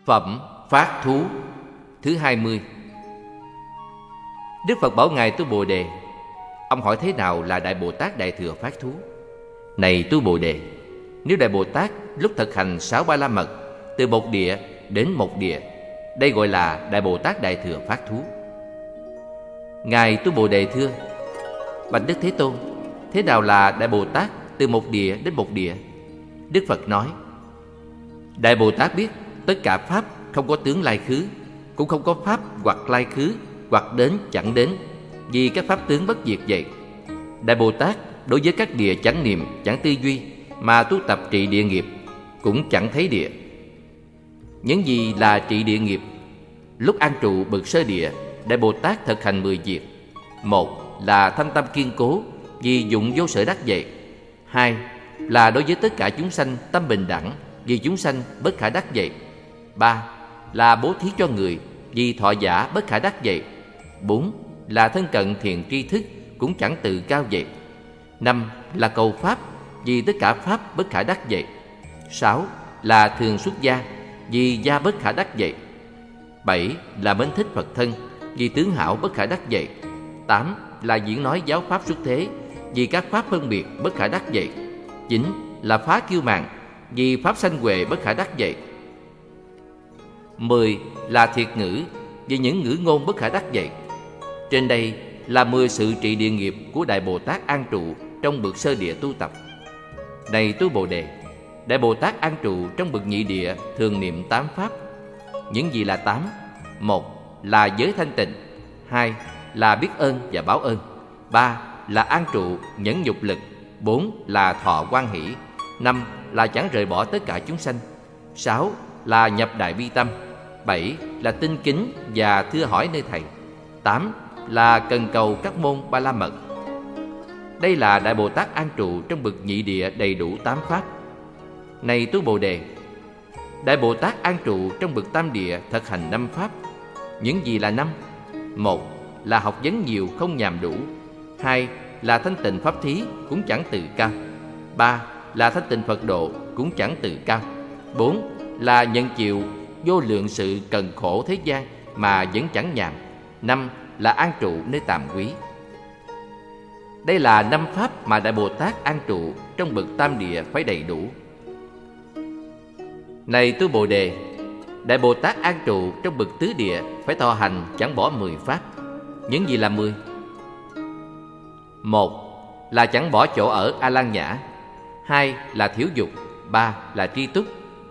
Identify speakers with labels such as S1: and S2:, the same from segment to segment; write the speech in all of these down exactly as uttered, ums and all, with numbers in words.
S1: Phẩm Phát Thú thứ hai mươi. Đức Phật bảo Ngài Tu Bồ Đề: ông hỏi thế nào là Đại Bồ Tát Đại Thừa Phát Thú? Này Tu Bồ Đề, nếu Đại Bồ Tát lúc thực hành sáu ba la mật từ một địa đến một địa, đây gọi là Đại Bồ Tát Đại Thừa Phát Thú. Ngài Tu Bồ Đề thưa: bạch Đức Thế Tôn, thế nào là Đại Bồ Tát từ một địa đến một địa? Đức Phật nói: Đại Bồ Tát biết tất cả pháp không có tướng lai khứ, cũng không có pháp hoặc lai khứ hoặc đến chẳng đến, vì các pháp tướng bất diệt vậy. Đại Bồ Tát đối với các địa chẳng niệm chẳng tư duy mà tu tập trị địa nghiệp, cũng chẳng thấy địa. Những gì là trị địa nghiệp? Lúc an trụ bậc sơ địa, Đại Bồ Tát thực hành mười việc. Một là thâm tâm kiên cố, vì dụng vô sở đắc vậy. Hai là đối với tất cả chúng sanh tâm bình đẳng, vì chúng sanh bất khả đắc vậy. Ba là bố thí cho người, vì thọ giả bất khả đắc vậy. Bốn là thân cận thiện tri thức, cũng chẳng tự cao vậy. Năm là cầu pháp, vì tất cả pháp bất khả đắc vậy. Sáu là thường xuất gia, vì gia bất khả đắc vậy. Bảy là mến thích Phật thân, vì tướng hảo bất khả đắc vậy. Tám là diễn nói giáo pháp xuất thế, vì các pháp phân biệt bất khả đắc vậy. Chín là phá kiêu mạn, vì pháp sanh huệ bất khả đắc vậy. Mười là thiệt ngữ, vì những ngữ ngôn bất khả đắc vậy. Trên đây là mười sự trị địa nghiệp của Đại Bồ Tát an trụ trong bậc sơ địa tu tập. Này Tu Bồ Đề, Đại Bồ Tát an trụ trong bậc nhị địa thường niệm tám pháp. Những gì là tám? Một là giới thanh tịnh. Hai là biết ơn và báo ơn. Ba là an trụ nhẫn nhục lực. Bốn là thọ quan hỷ. Năm là chẳng rời bỏ tất cả chúng sanh. Sáu là nhập đại bi tâm. Bảy là tinh kính và thưa hỏi nơi thầy. Tám là cần cầu các môn ba la mật. Đây là Đại Bồ Tát an trụ trong bậc nhị địa đầy đủ tám pháp. Này Tu Bồ Đề, Đại Bồ Tát an trụ trong bậc tam địa thực hành năm pháp. Những gì là năm? Một là học vấn nhiều không nhàm đủ. Hai là thanh tịnh pháp thí, cũng chẳng tự cao. Ba là thanh tịnh Phật độ, cũng chẳng tự cao. Bốn là nhận chịu vô lượng sự cần khổ thế gian mà vẫn chẳng nhàm. Năm là an trụ nơi tàm quý. Đây là năm pháp mà Đại Bồ Tát an trụ trong bậc tam địa phải đầy đủ. Này Tu Bồ Đề, Đại Bồ Tát an trụ trong bậc tứ địa phải thọ hành chẳng bỏ mười pháp. Những gì là mười? Một là chẳng bỏ chỗ ở A Lan Nhã. Hai là thiếu dục. Ba là tri túc.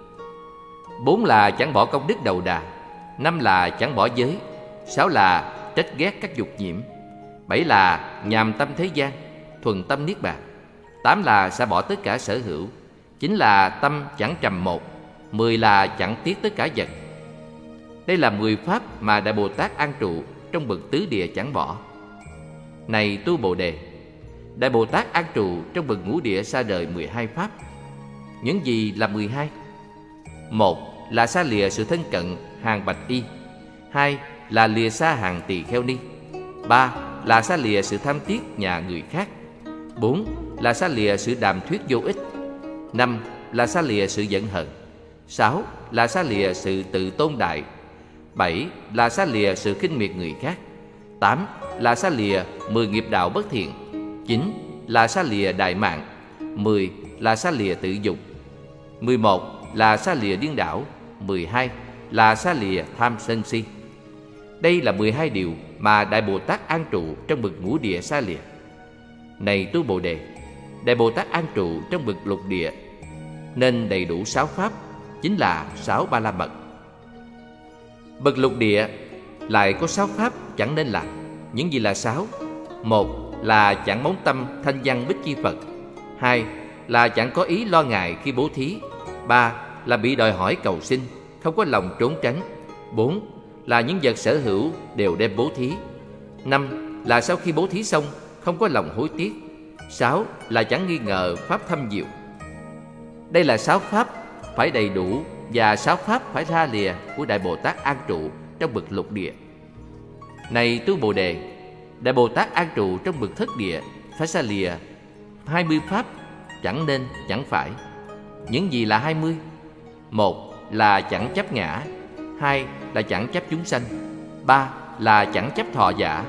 S1: Bốn là chẳng bỏ công đức đầu đà. Năm là chẳng bỏ giới. Sáu là trách ghét các dục nhiễm. Bảy là nhàm tâm thế gian, thuần tâm niết bàn. Tám là xả bỏ tất cả sở hữu. Chín là tâm chẳng trầm một. Mười là chẳng tiếc tất cả vật. Đây là mười pháp mà Đại Bồ Tát an trụ trong bậc tứ địa chẳng bỏ. Này Tu Bồ Đề, Đại Bồ Tát an trụ trong bậc ngũ địa xa đời mười hai pháp. Những gì là mười hai? Một là xa lìa sự thân cận hàng bạch y. Hai là lìa xa hàng tỳ kheo ni. Ba là xa lìa sự tham tiếc nhà người khác. Bốn là xa lìa sự đàm thuyết vô ích. Năm là xa lìa sự giận hờn. Sáu là xa lìa sự tự tôn đại. Bảy là xa lìa sự khinh miệt người khác. Tám là xa lìa mười nghiệp đạo bất thiện. Chín là xa lìa đại mạng. Mười là xa lìa tự dục. Mười một là xa lìa điên đảo. Mười hai là xa lìa tham sân si. Đây là mười hai điều mà Đại Bồ Tát an trụ trong bậc ngũ địa xa lìa. Này Tu Bồ Đề, Đại Bồ Tát an trụ trong bậc lục địa nên đầy đủ sáu pháp, chính là sáu ba la mật. Bậc lục địa lại có sáu pháp chẳng nên làm. Những gì là sáu? Một là chẳng móng tâm thanh văn bích chi Phật. Hai là chẳng có ý lo ngại khi bố thí. Ba là bị đòi hỏi cầu xin, không có lòng trốn tránh. Bốn là những vật sở hữu đều đem bố thí. Năm là sau khi bố thí xong không có lòng hối tiếc. Sáu là chẳng nghi ngờ pháp thâm diệu. Đây là sáu pháp phải đầy đủ và sáu pháp phải ra lìa của Đại Bồ Tát an trụ trong bậc lục địa. Này Tu Bồ Đề, Đại Bồ Tát an trụ trong bậc thất địa phải xa lìa hai mươi pháp chẳng nên chẳng phải. Những gì là hai mươi? Một là chẳng chấp ngã. hai là chẳng chấp chúng sanh, ba là chẳng chấp thọ giả,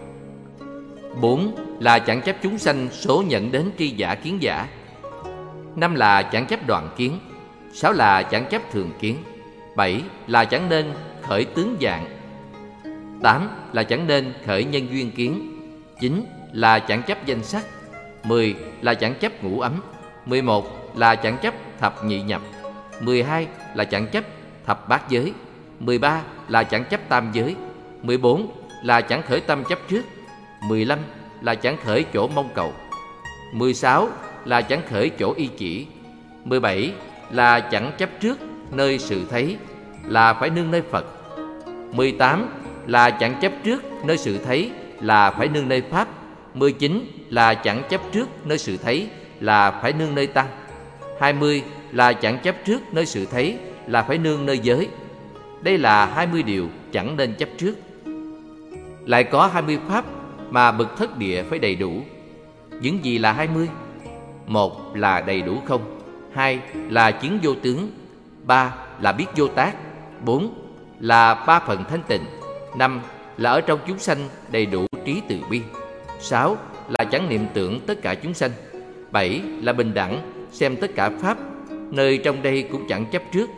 S1: bốn là chẳng chấp chúng sanh số nhận đến tri giả kiến giả, năm là chẳng chấp đoạn kiến, sáu là chẳng chấp thường kiến, bảy là chẳng nên khởi tướng dạng, tám là chẳng nên khởi nhân duyên kiến, chín là chẳng chấp danh sắc, mười là chẳng chấp ngũ ấm, mười một là chẳng chấp thập nhị nhập, mười hai là chẳng chấp thập bát giới, mười ba là chẳng chấp tam giới, mười bốn là chẳng khởi tâm chấp trước, mười lăm là chẳng khởi chỗ mong cầu, mười sáu là chẳng khởi chỗ y chỉ, mười bảy là chẳng chấp trước nơi sự thấy, là phải nương nơi Phật, mười tám là chẳng chấp trước nơi sự thấy, là phải nương nơi Pháp, mười chín là chẳng chấp trước nơi sự thấy, là phải nương nơi Tăng, hai mươi là chẳng chấp trước nơi sự thấy, là phải nương nơi giới. Đây là hai mươi điều chẳng nên chấp trước. Lại có hai mươi pháp mà bậc thất địa phải đầy đủ. Những gì là hai mươi? Một là đầy đủ không, hai là chứng vô tướng, ba là biết vô tác, bốn là ba phần thanh tịnh, năm là ở trong chúng sanh đầy đủ trí từ bi, sáu là chẳng niệm tưởng tất cả chúng sanh, bảy là bình đẳng xem tất cả pháp, nơi trong đây cũng chẳng chấp trước,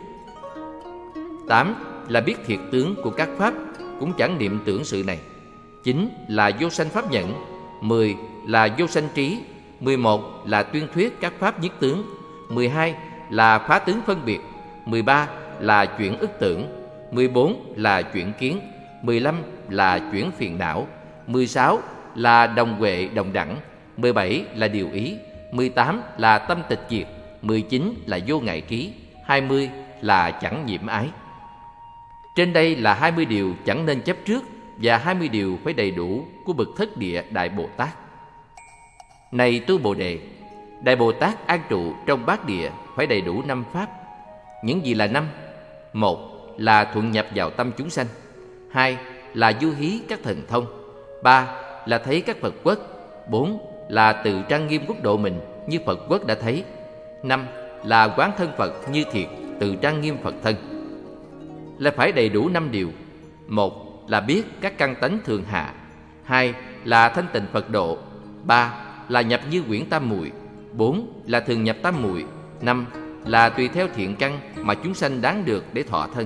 S1: tám là biết thiệt tướng của các pháp, cũng chẳng niệm tưởng sự này, chín là vô sanh pháp nhẫn, mười là vô sanh trí, mười một là tuyên thuyết các pháp nhất tướng, mười hai là phá tướng phân biệt, mười ba là chuyển ức tưởng, mười bốn là chuyển kiến, mười lăm là chuyển phiền não, mười sáu là đồng huệ đồng đẳng, mười bảy là điều ý, mười tám là tâm tịch diệt, mười chín là vô ngại trí, hai mươi là chẳng nhiễm ái. Trên đây là hai mươi điều chẳng nên chấp trước và hai mươi điều phải đầy đủ của bậc thất địa Đại Bồ Tát. Này tu Bồ Đề, Đại Bồ Tát an trụ trong bát địa phải đầy đủ năm pháp. Những gì là năm? Một là thuận nhập vào tâm chúng sanh, hai là du hí các thần thông, ba là thấy các Phật quốc, bốn là tự trang nghiêm quốc độ mình như Phật quốc đã thấy, năm là quán thân Phật như thiệt tự trang nghiêm Phật thân. Là phải đầy đủ năm điều. Một là biết các căn tánh thường hạ, hai là thanh tịnh Phật độ, ba là nhập như quyển tam muội, bốn là thường nhập tam muội, năm là tùy theo thiện căn mà chúng sanh đáng được để thọ thân.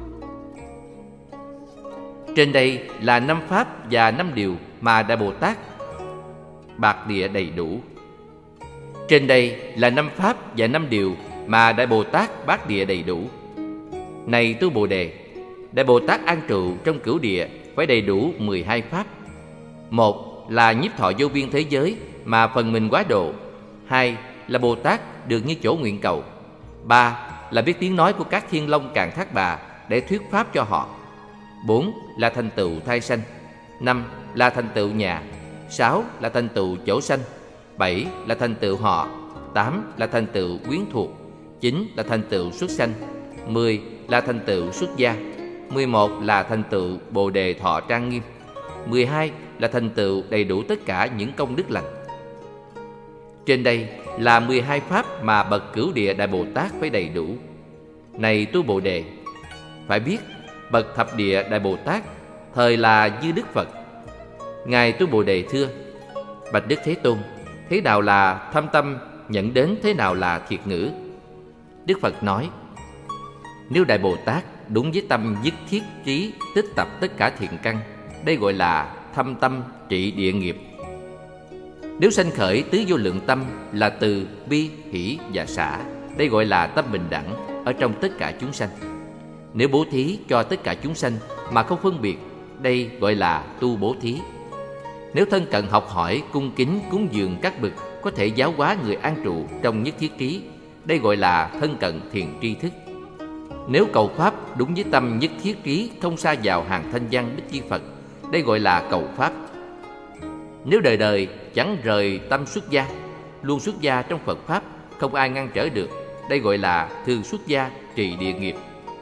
S1: Trên đây là năm pháp và năm điều mà Đại Bồ Tát bạc địa đầy đủ. Trên đây là năm pháp và năm điều mà Đại Bồ Tát bát địa đầy đủ. Này tu Bồ Đề, Đại Bồ Tát an trụ trong cửu địa phải đầy đủ mười hai pháp. Một là nhiếp thọ vô biên thế giới mà phần mình quá độ, hai là Bồ Tát được như chỗ nguyện cầu, ba là biết tiếng nói của các thiên long càn thác bà để thuyết pháp cho họ, bốn là thành tựu thai sanh, năm là thành tựu nhà, sáu là thành tựu chỗ sanh, bảy là thành tựu họ, tám là thành tựu quyến thuộc, chín là thành tựu xuất sanh, mười là thành tựu xuất gia, mười một là thành tựu Bồ Đề thọ trang nghiêm, mười hai là thành tựu đầy đủ tất cả những công đức lành. Trên đây là mười hai pháp mà bậc cửu địa Đại Bồ Tát phải đầy đủ. Này tu Bồ Đề, phải biết bậc thập địa Đại Bồ Tát thời là Như Đức Phật. Ngài tu Bồ Đề thưa: Bạch Đức Thế Tôn, thế nào là thâm tâm nhận đến, thế nào là thiệt ngữ? Đức Phật nói: Nếu Đại Bồ Tát đúng với tâm nhất thiết trí tích tập tất cả thiện căn, đây gọi là thâm tâm trị địa nghiệp. Nếu sanh khởi tứ vô lượng tâm là từ bi, hỷ và xả, đây gọi là tâm bình đẳng ở trong tất cả chúng sanh. Nếu bố thí cho tất cả chúng sanh mà không phân biệt, đây gọi là tu bố thí. Nếu thân cận học hỏi, cung kính cúng dường các bậc có thể giáo hóa người an trụ trong nhất thiết trí, đây gọi là thân cận thiền tri thức. Nếu cầu pháp đúng với tâm nhất thiết trí, không sa vào hàng thanh văn Bích Chi Phật, đây gọi là cầu pháp. Nếu đời đời chẳng rời tâm xuất gia, luôn xuất gia trong Phật pháp, không ai ngăn trở được, đây gọi là thường xuất gia trì địa nghiệp.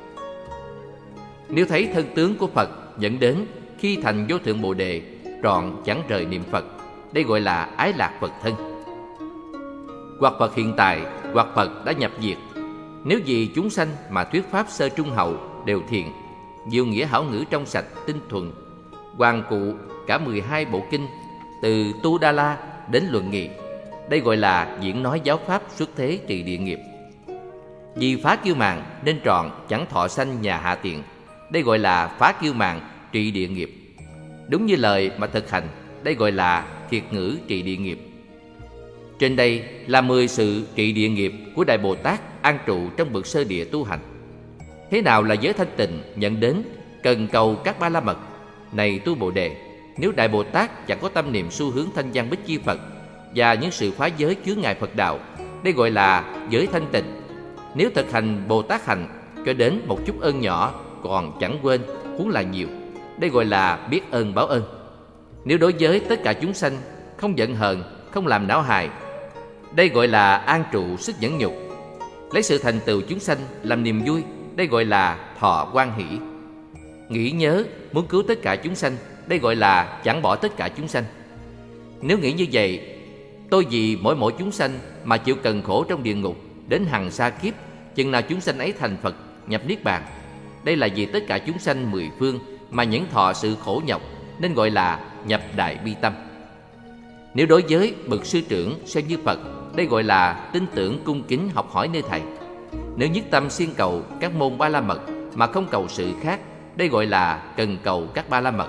S1: Nếu thấy thân tướng của Phật dẫn đến khi thành vô thượng Bồ Đề, trọn chẳng rời niệm Phật, đây gọi là ái lạc Phật thân. Hoặc Phật hiện tại, hoặc Phật đã nhập diệt. Nếu vì chúng sanh mà thuyết pháp sơ trung hậu đều thiện, Diệu nghĩa hảo ngữ trong sạch tinh thuần, hoàn cụ cả mười hai bộ kinh, từ Tu Đa La đến Luận Nghị. Đây gọi là diễn nói giáo pháp xuất thế trị địa nghiệp. Vì phá kiêu màng nên trọn chẳng thọ sanh nhà hạ tiện. Đây gọi là phá kiêu màng trị địa nghiệp. Đúng như lời mà thực hành, đây gọi là kiệt ngữ trị địa nghiệp. Trên đây là mười sự trị địa nghiệp của Đại Bồ Tát an trụ trong bậc sơ địa tu hành. Thế nào là giới thanh tịnh nhận đến cần cầu các ba la mật? Này tu Bồ Đề, nếu Đại Bồ Tát chẳng có tâm niệm xu hướng thanh văn bích chi Phật và những sự phá giới chướng ngại Phật đạo, đây gọi là giới thanh tịnh. Nếu thực hành Bồ Tát hành cho đến một chút ơn nhỏ còn chẳng quên, huống là nhiều, đây gọi là biết ơn báo ơn. Nếu đối với tất cả chúng sanh không giận hờn, không làm não hại, đây gọi là an trụ sức nhẫn nhục. Lấy sự thành tựu chúng sanh làm niềm vui, đây gọi là thọ hoan hỷ. Nghĩ nhớ muốn cứu tất cả chúng sanh, đây gọi là chẳng bỏ tất cả chúng sanh. Nếu nghĩ như vậy, tôi vì mỗi mỗi chúng sanh mà chịu cần khổ trong địa ngục đến hằng sa kiếp, chừng nào chúng sanh ấy thành Phật nhập niết bàn. Đây là vì tất cả chúng sanh mười phương mà nhẫn thọ sự khổ nhọc, nên gọi là nhập đại bi tâm. Nếu đối với bậc sư trưởng xem như Phật, đây gọi là tin tưởng cung kính học hỏi nơi thầy. Nếu nhất tâm siêng cầu các môn ba la mật mà không cầu sự khác, đây gọi là cần cầu các ba la mật.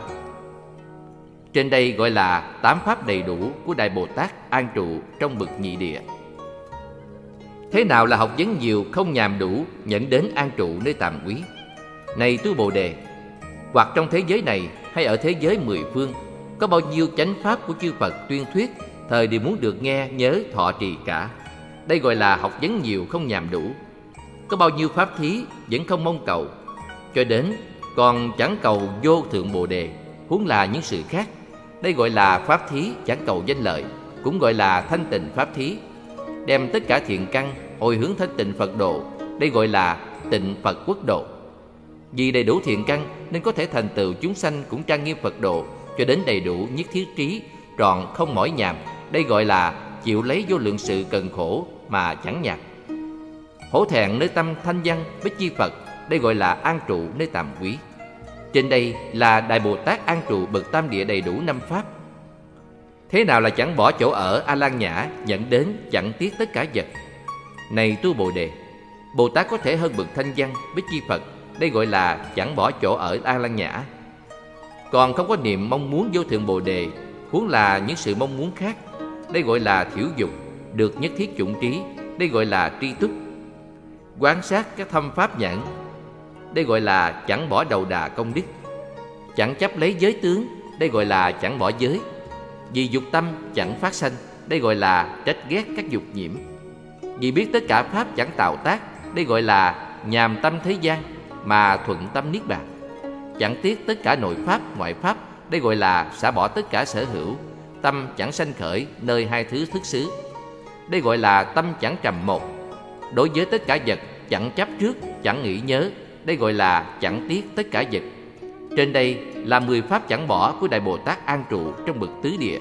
S1: Trên đây gọi là tám pháp đầy đủ của Đại Bồ Tát an trụ trong bậc nhị địa. Thế nào là học vấn nhiều không nhàm đủ nhận đến an trụ nơi tàm quý? Này tu Bồ Đề, hoặc trong thế giới này hay ở thế giới mười phương, có bao nhiêu chánh pháp của chư Phật tuyên thuyết, thời đều muốn được nghe nhớ thọ trì cả. Đây gọi là học vấn nhiều không nhàm đủ. Có bao nhiêu pháp thí vẫn không mong cầu, cho đến còn chẳng cầu vô thượng Bồ Đề, huống là những sự khác. Đây gọi là pháp thí chẳng cầu danh lợi, cũng gọi là thanh tịnh pháp thí. Đem tất cả thiện căn hồi hướng thanh tịnh Phật độ, đây gọi là tịnh Phật quốc độ. Vì đầy đủ thiện căn nên có thể thành tựu chúng sanh cũng trang nghiêm Phật độ cho đến đầy đủ nhất thiết trí, trọn không mỏi nhàm. Đây gọi là chịu lấy vô lượng sự cần khổ mà chẳng nhạt. Hổ thẹn nơi tâm thanh văn bích chi Phật, đây gọi là an trụ nơi tàm quý. Trên đây là Đại Bồ Tát an trụ bậc tam địa đầy đủ năm pháp. Thế nào là chẳng bỏ chỗ ở A Lan Nhã, nhận đến chẳng tiếc tất cả vật? Này tu Bồ Đề, Bồ Tát có thể hơn bậc thanh văn bích chi Phật, đây gọi là chẳng bỏ chỗ ở A Lan Nhã. Còn không có niệm mong muốn vô thượng Bồ Đề, huống là những sự mong muốn khác, đây gọi là thiểu dục, được nhất thiết chủng trí, đây gọi là tri túc. Quán sát các thâm pháp nhãn, đây gọi là chẳng bỏ đầu đà công đức. Chẳng chấp lấy giới tướng, đây gọi là chẳng bỏ giới. Vì dục tâm chẳng phát sanh, đây gọi là trách ghét các dục nhiễm. Vì biết tất cả pháp chẳng tạo tác, đây gọi là nhàm tâm thế gian mà thuận tâm niết bàn. Chẳng tiếc tất cả nội pháp ngoại pháp, đây gọi là xả bỏ tất cả sở hữu. Tâm chẳng sanh khởi nơi hai thứ thức xứ, đây gọi là tâm chẳng trầm một. Đối với tất cả vật chẳng chấp trước, chẳng nghĩ nhớ, đây gọi là chẳng tiếc tất cả vật. Trên đây là mười pháp chẳng bỏ của Đại Bồ Tát an trụ trong bậc tứ địa.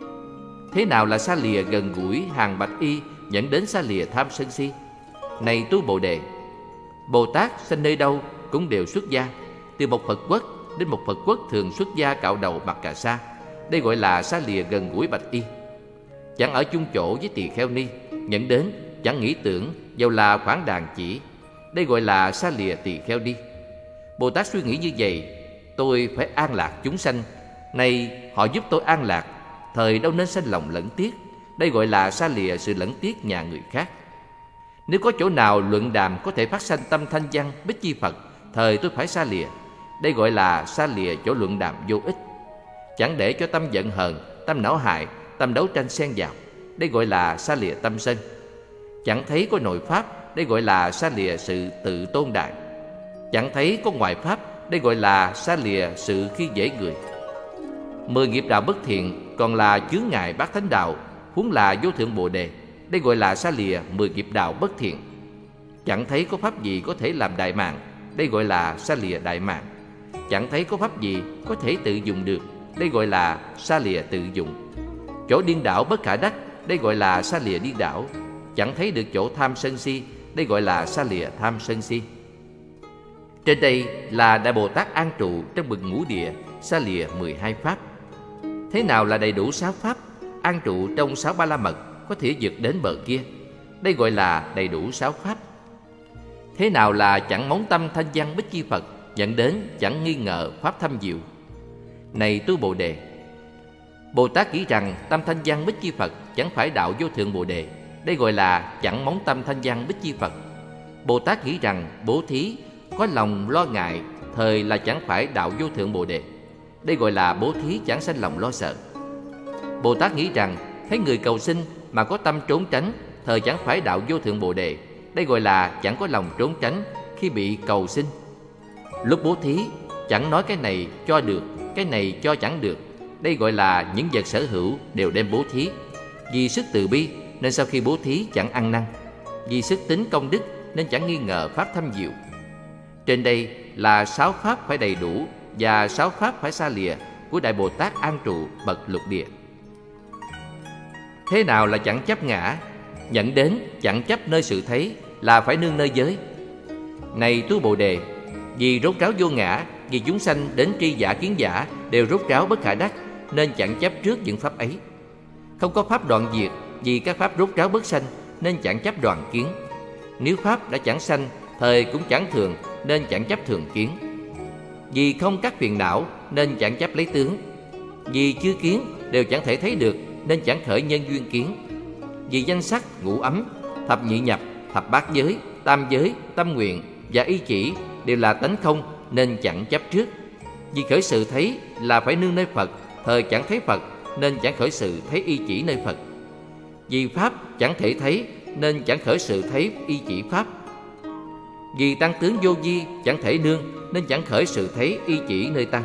S1: Thế nào là xa lìa gần gũi hàng bạch y, dẫn đến xa lìa tham sân si? Này tu Bồ Đề, Bồ Tát sinh nơi đâu cũng đều xuất gia. Từ một Phật quốc đến một Phật quốc thường xuất gia cạo đầu mặc cà sa, đây gọi là xa lìa gần gũi bạch y. Chẳng ở chung chỗ với tỳ kheo ni, nhận đến chẳng nghĩ tưởng, dầu là khoảng đàn chỉ, đây gọi là xa lìa tỳ kheo đi. Bồ Tát suy nghĩ như vậy, tôi phải an lạc chúng sanh, nay họ giúp tôi an lạc, thời đâu nên sanh lòng lẫn tiếc, đây gọi là xa lìa sự lẫn tiếc nhà người khác. Nếu có chỗ nào luận đàm có thể phát sanh tâm thanh văn bích chi Phật, thời tôi phải xa lìa, đây gọi là xa lìa chỗ luận đàm vô ích. Chẳng để cho tâm giận hờn, tâm não hại, tâm đấu tranh xen vào, đây gọi là xa lìa tâm sân. Chẳng thấy có nội pháp, đây gọi là xa lìa sự tự tôn đại. Chẳng thấy có ngoại pháp, đây gọi là xa lìa sự khi dễ người. Mười nghiệp đạo bất thiện còn là chướng ngại bát thánh đạo, huống là vô thượng Bồ Đề, đây gọi là xa lìa mười nghiệp đạo bất thiện. Chẳng thấy có pháp gì có thể làm đại mạng, đây gọi là xa lìa đại mạng. Chẳng thấy có pháp gì có thể tự dùng được, đây gọi là xa lìa tự dụng. Chỗ điên đảo bất khả đắc, đây gọi là xa lìa điên đảo. Chẳng thấy được chỗ tham sân si, đây gọi là xa lìa tham sân si. Trên đây là Đại Bồ Tát an trụ trong bậc ngũ địa, xa lìa mười hai pháp. Thế nào là đầy đủ sáu pháp, an trụ trong sáu ba la mật, có thể vượt đến bờ kia? Đây gọi là đầy đủ sáu pháp. Thế nào là chẳng móng tâm thanh văn bích chi Phật, dẫn đến chẳng nghi ngờ pháp thâm diệu? Này tu Bồ Đề, Bồ Tát nghĩ rằng tâm thanh văn bích chi Phật chẳng phải đạo vô thượng Bồ Đề. Đây gọi là chẳng móng tâm thanh văn bích chi Phật. Bồ Tát nghĩ rằng bố thí có lòng lo ngại thời là chẳng phải đạo vô thượng Bồ Đề. Đây gọi là bố thí chẳng sanh lòng lo sợ. Bồ Tát nghĩ rằng thấy người cầu xin mà có tâm trốn tránh thời chẳng phải đạo vô thượng Bồ Đề. Đây gọi là chẳng có lòng trốn tránh khi bị cầu xin. Lúc bố thí chẳng nói cái này cho được, cái này cho chẳng được. Đây gọi là những vật sở hữu đều đem bố thí. Vì sức từ bi nên sau khi bố thí chẳng ăn năn. Vì sức tính công đức nên chẳng nghi ngờ pháp thâm diệu. Trên đây là sáu pháp phải đầy đủ và sáu pháp phải xa lìa của Đại Bồ Tát an trụ bậc lục địa. Thế nào là chẳng chấp ngã, dẫn đến chẳng chấp nơi sự thấy, là phải nương nơi giới? Này tu Bồ Đề, vì rốt ráo vô ngã, vì chúng sanh đến tri giả kiến giả đều rốt ráo bất khả đắc, nên chẳng chấp trước những pháp ấy. Không có pháp đoạn diệt, vì các pháp rốt ráo bất sanh, nên chẳng chấp đoạn kiến. Nếu pháp đã chẳng sanh, thời cũng chẳng thường, nên chẳng chấp thường kiến. Vì không các phiền não, nên chẳng chấp lấy tướng. Vì chư kiến đều chẳng thể thấy được, nên chẳng khởi nhân duyên kiến. Vì danh sắc, ngũ ấm, thập nhị nhập, thập bát giới, tam giới, tâm nguyện và ý chỉ đều là tánh không, nên chẳng chấp trước. Vì khởi sự thấy là phải nương nơi Phật, thời chẳng thấy Phật, nên chẳng khởi sự thấy ý chỉ nơi Phật. Vì pháp chẳng thể thấy, nên chẳng khởi sự thấy ý chỉ pháp. Vì tăng tướng vô vi chẳng thể nương, nên chẳng khởi sự thấy ý chỉ nơi tăng.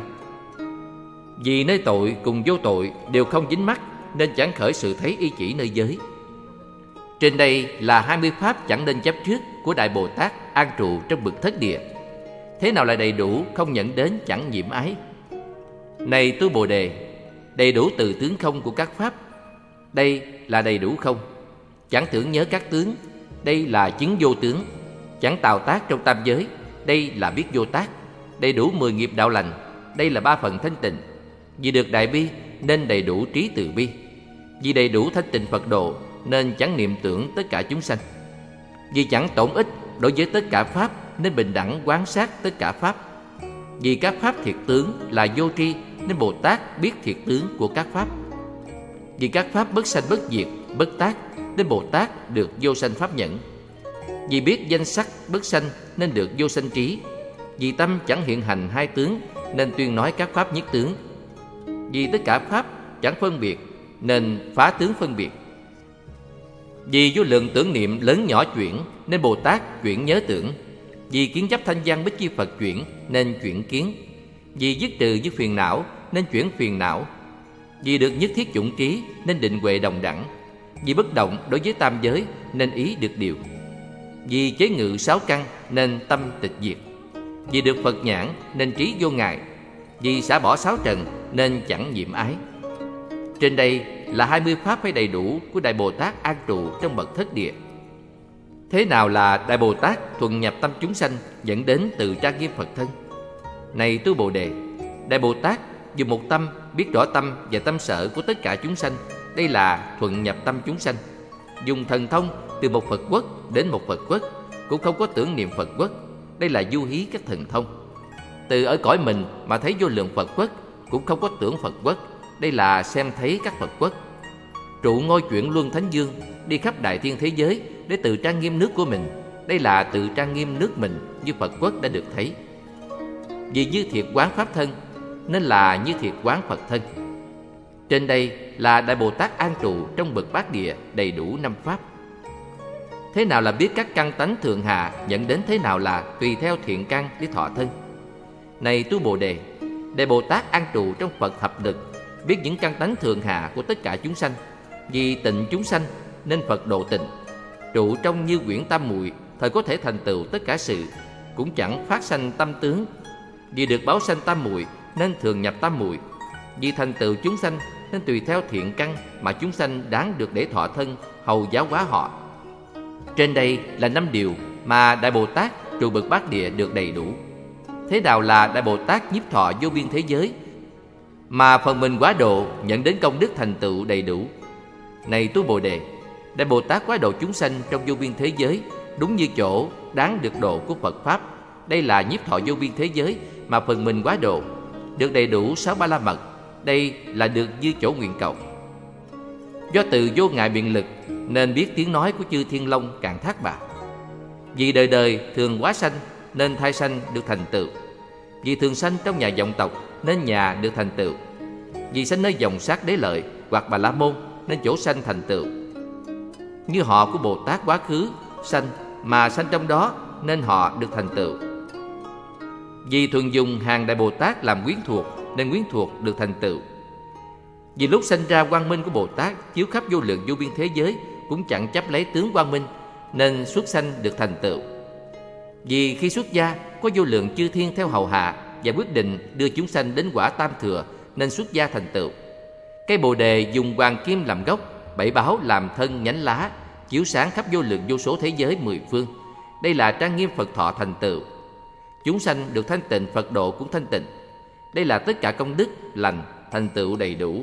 S1: Vì nơi tội cùng vô tội đều không dính mắc, nên chẳng khởi sự thấy ý chỉ nơi giới. Trên đây là hai mươi pháp chẳng nên chấp trước của Đại Bồ Tát an trụ trong bậc thất địa. Thế nào là đầy đủ, không nhận đến chẳng nhiễm ái? Này tu Bồ Đề, đầy đủ từ tướng không của các pháp. Đây là đầy đủ không. Chẳng tưởng nhớ các tướng. Đây là chứng vô tướng. Chẳng tào tác trong tam giới. Đây là biết vô tác. Đầy đủ mười nghiệp đạo lành. Đây là ba phần thanh tịnh. Vì được đại bi nên đầy đủ trí từ bi. Vì đầy đủ thanh tịnh Phật độ nên chẳng niệm tưởng tất cả chúng sanh. Vì chẳng tổn ích đối với tất cả pháp nên bình đẳng quán sát tất cả pháp. Vì các pháp thiệt tướng là vô tri nên Bồ Tát biết thiệt tướng của các pháp. Vì các pháp bất sanh bất diệt, bất tác nên Bồ Tát được vô sanh pháp nhẫn. Vì biết danh sắc bất sanh nên được vô sanh trí. Vì tâm chẳng hiện hành hai tướng nên tuyên nói các pháp nhất tướng. Vì tất cả pháp chẳng phân biệt nên phá tướng phân biệt. Vì vô lượng tưởng niệm lớn nhỏ chuyển nên Bồ Tát chuyển nhớ tưởng. Vì kiến chấp thanh văn bích chi Phật chuyển nên chuyển kiến. Vì dứt trừ với phiền não nên chuyển phiền não. Vì được nhất thiết chủng trí nên định huệ đồng đẳng. Vì bất động đối với tam giới nên ý được điều. Vì chế ngự sáu căn nên tâm tịch diệt. Vì được Phật nhãn nên trí vô ngại. Vì xả bỏ sáu trần nên chẳng nhiễm ái. Trên đây là hai mươi pháp phải đầy đủ của Đại Bồ Tát an trụ trong bậc thất địa. Thế nào là Đại Bồ Tát thuận nhập tâm chúng sanh, dẫn đến từ trang nghiêm Phật thân? Này tu Bồ Đề, Đại Bồ Tát dùng một tâm biết rõ tâm và tâm sở của tất cả chúng sanh. Đây là thuận nhập tâm chúng sanh. Dùng thần thông từ một Phật quốc đến một Phật quốc, cũng không có tưởng niệm Phật quốc. Đây là du hí các thần thông. Từ ở cõi mình mà thấy vô lượng Phật quốc, cũng không có tưởng Phật quốc. Đây là xem thấy các Phật quốc. Trụ ngôi chuyển luân thánh dương, đi khắp đại thiên thế giới để tự trang nghiêm nước của mình. Đây là tự trang nghiêm nước mình như Phật quốc đã được thấy. Vì như thiệt quán pháp thân nên là như thiệt quán Phật thân. Trên đây là Đại Bồ Tát an trụ trong bậc bát địa đầy đủ năm pháp. Thế nào là biết các căn tánh thượng hạ, dẫn đến thế nào là tùy theo thiện căn để thọ thân? Này tu Bồ Đề, Đại Bồ Tát an trụ trong Phật thập lực, biết những căn tánh thượng hạ của tất cả chúng sanh. Vì tịnh chúng sanh nên Phật độ tịnh. Trụ trong như quyển tam muội, thời có thể thành tựu tất cả sự, cũng chẳng phát sanh tâm tướng. Vì được báo sanh tam muội nên thường nhập tam muội. Vì thành tựu chúng sanh nên tùy theo thiện căn mà chúng sanh đáng được để thọ thân, hầu giáo hóa họ. Trên đây là năm điều mà Đại Bồ Tát trụ bậc bát địa được đầy đủ. Thế nào là Đại Bồ Tát nhiếp thọ vô biên thế giới, mà phần mình quá độ nhận đến công đức thành tựu đầy đủ? Này tu Bồ Đề, Đại Bồ Tát quá độ chúng sanh trong vô biên thế giới, đúng như chỗ đáng được độ của Phật Pháp. Đây là nhiếp thọ vô biên thế giới mà phần mình quá độ, được đầy đủ sáu ba la mật. Đây là được như chỗ nguyện cầu. Do từ vô ngại biện lực nên biết tiếng nói của chư Thiên Long Cạn Thác Bà. Vì đời đời thường quá sanh nên thai sanh được thành tựu. Vì thường sanh trong nhà vọng tộc nên nhà được thành tựu. Vì sanh nơi dòng sát Đế Lợi hoặc Bà La Môn nên chỗ sanh thành tựu. Như họ của Bồ Tát quá khứ sanh mà sanh trong đó nên họ được thành tựu. Vì thường dùng hàng Đại Bồ Tát làm quyến thuộc nên quyến thuộc được thành tựu. Vì lúc sanh ra quang minh của Bồ Tát chiếu khắp vô lượng vô biên thế giới cũng chẳng chấp lấy tướng quang minh nên xuất sanh được thành tựu. Vì khi xuất gia có vô lượng chư thiên theo hầu hạ và quyết định đưa chúng sanh đến quả tam thừa nên xuất gia thành tựu. Cây Bồ Đề dùng hoàng kim làm gốc, bảy báo làm thân nhánh lá, chiếu sáng khắp vô lượng vô số thế giới mười phương. Đây là trang nghiêm Phật thọ thành tựu. Chúng sanh được thanh tịnh, Phật độ cũng thanh tịnh. Đây là tất cả công đức lành thành tựu đầy đủ.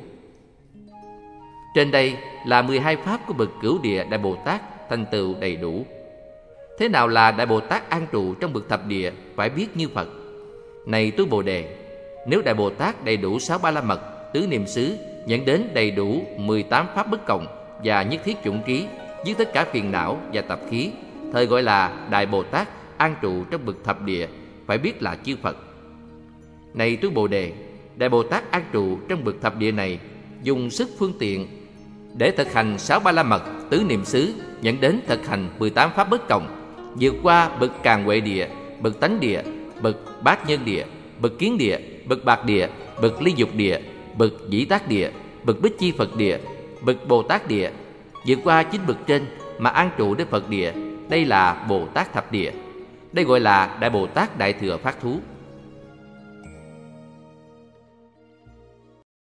S1: Trên đây là mười hai pháp của bậc Cửu Địa Đại Bồ Tát thành tựu đầy đủ. Thế nào là Đại Bồ Tát an trụ trong bậc thập địa phải biết như Phật. Này tu Bồ Đề, nếu Đại Bồ Tát đầy đủ sáu ba la mật, tứ niệm xứ, nhận đến đầy đủ mười tám pháp bất cộng và nhất thiết chủng trí, với tất cả phiền não và tập khí, thời gọi là Đại Bồ Tát an trụ trong bậc thập địa, phải biết là chư Phật. Này tu Bồ Đề, Đại Bồ Tát an trụ trong bậc thập địa này dùng sức phương tiện để thực hành sáu ba la mật, tứ niệm xứ, dẫn đến thực hành mười tám pháp bất cộng, vượt qua bậc Càn Huệ Địa, bậc Tánh Địa, bậc Bát Nhân Địa, bậc Kiến Địa, bậc Bạc Địa, bậc Ly Dục Địa, bậc Dĩ Tác Địa, bậc Bích Chi Phật Địa, bậc Bồ Tát Địa, vượt qua chín bậc trên mà an trụ đến Phật Địa. Đây là Bồ Tát Thập Địa. Đây gọi là Đại Bồ Tát Đại Thừa Phát Thú.